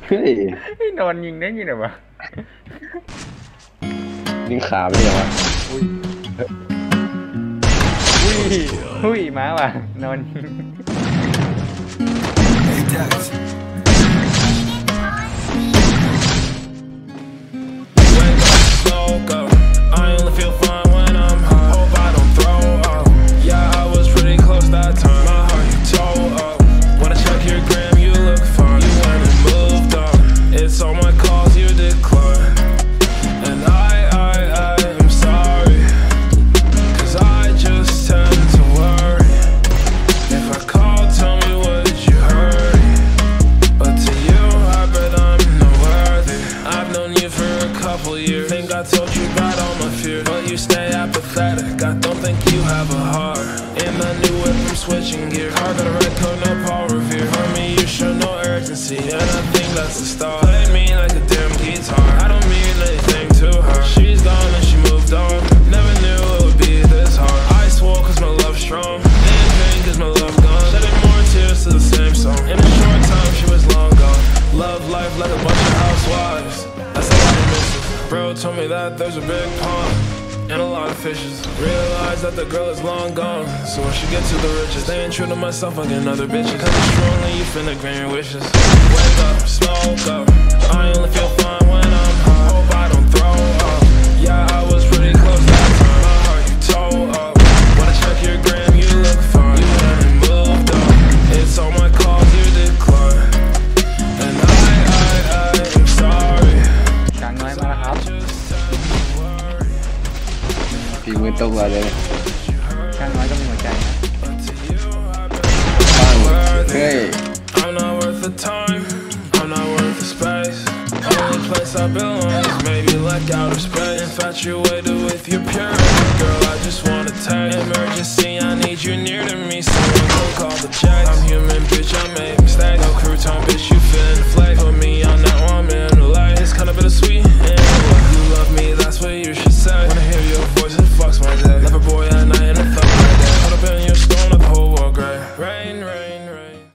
เฮ้ยไอ้นอนยิงได้ยังไงวะยิงขาไปเลยวะอุ้ยอุ้ยม้าว่ะนอนยิง Think I told you about all my fears, but you stay apathetic. I don't think you have a heart. In the new whip, I'm switching gear. Car got a red coat, no Paul Revere. For me, you show no urgency, and I think that's the start. Play me like a damn guitar. I don't mean anything to her. She's gone and she moved on. Never knew it would be this hard. I swore cause my love's strong. In pain cause my love gone. Shedding more tears to the same song. In a short time, she was long gone. Love life like a bunch of housewives. That's a lot of misses. Bro told me that there's a big pond and a lot of fishes. Realize that the girl is long gone, so I should get to the riches. Staying true to myself like another bitch. Cause it's strongly you finna grant your wishes. Wake up, smoke up. I only feel fine when I'm high. Hope I don't throw up. Yeah, I was pretty close that time. My heart you tore up. When I check your gram, you look fine. You haven't moved up. It's all my calls you decline. And I'm sorry. กลางน้อยมาแล้วครับฝีมือตกเลยกลางน้อยก็มีหัวใจนะเฮ้ย I'm not worth the time, I'm not worth the space. Only place I belong is maybe like outer space. Infatuated with your purity, girl, I just wanna taste. Emergency, I need you near to me, someone go call the checks. I'm human, bitch, I made mistakes. No crouton, bitch, you fit.